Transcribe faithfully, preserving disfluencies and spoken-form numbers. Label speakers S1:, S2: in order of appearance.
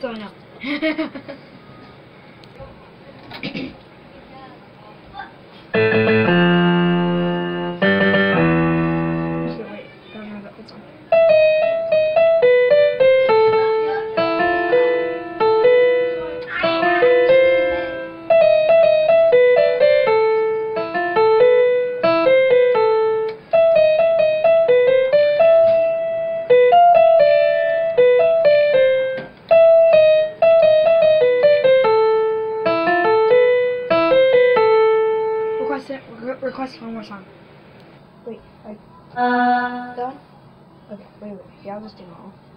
S1: So I know. So wait, I don't know that it's on. Request it. Re request one more song. Wait, I. Uh. Done? Okay, wait, wait. Yeah, I'll just do them all.